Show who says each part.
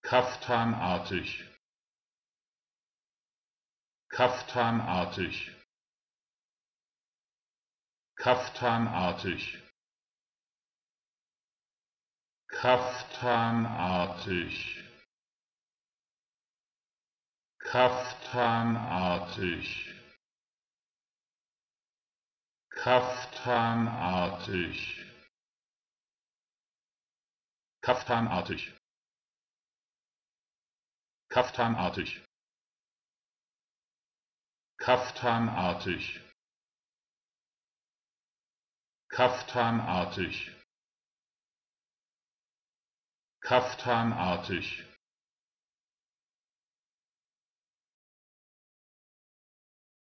Speaker 1: kaftanartig, kaftanartig, kaftanartig, kaftanartig, kaftanartig, kaftanartig, kaftanartig, kaftanartig, kaftanartig, kaftanartig, kaftanartig,